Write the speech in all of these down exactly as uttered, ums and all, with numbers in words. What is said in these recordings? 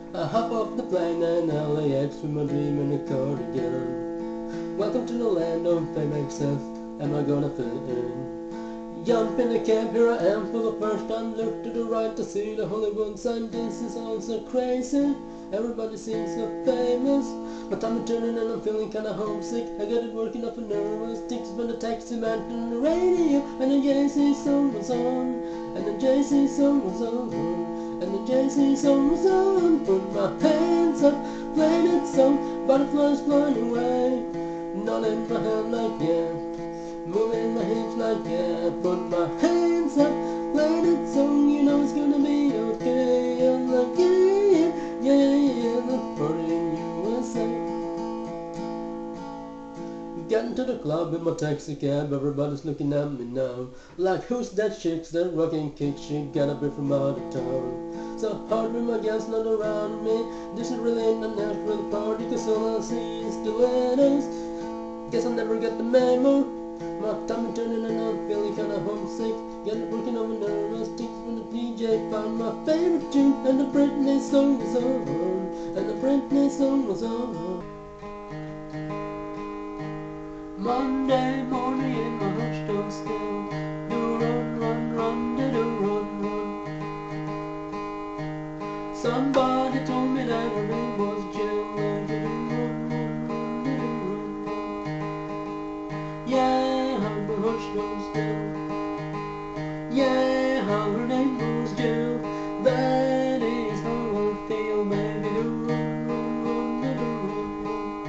I hop off the plane and L A X with my dream in a cardigan. Welcome to the land of fame excess, am I gonna fit in? Jump in the cab, here I am for the first time. Look to the right to see the Hollywood sign. This is all so crazy, everybody seems so famous. But I'm turning and I'm feeling kinda homesick. I got it working up a nervous tics when the taxi man turned the radio and the Jay-Z song was on, and the Jay-Z song was on, and the Jay-Z song was on. Put my hands up, play that song, butterflies flying away. Nodding my head like yeah, moving my hips like yeah. Put my hands up, play that song, you know it's gonna be okay. I'm like yeah, yeah, yeah, yeah, the party in U S A. Getting to the club in my taxi cab, everybody's looking at me now. Like who's that chick, that rocking kick, she gotta be from out of town. So hard with my gas not around me, this is really a natural party, cause all I see is stilettos. Guess I'll never get the memo. My tummy turning and I'm feeling kinda homesick. Getting working on my nervous tics when the D J found my favorite tune, and the Britney song was on, and the Britney song was on. Monday morning in my hostel still. Do run, run, run, do do run, run. Somebody told me that her name was Jill. Do do run, run, run, do do run, run. Yeah, I'm a hostel still. Yeah, how her name was Jill. That is how I feel, baby. Do run, run, run, do do run,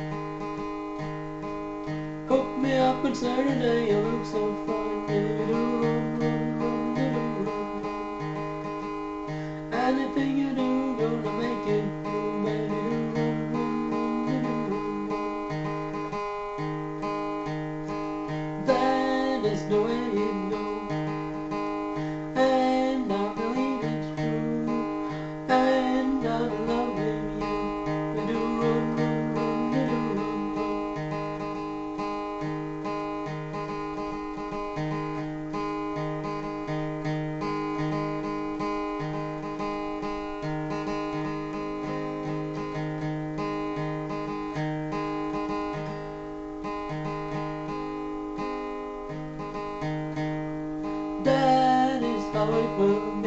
run. Hook me up on Saturday, I look so fine, baby. Do run, run, run, do do run, run. Anything you do, gonna make it through, baby. Do run, run, run, do do run, run. That is the way it goes. And I believe it's true, and I'm loving you. Do run, run, run, do do run, run. That is how it will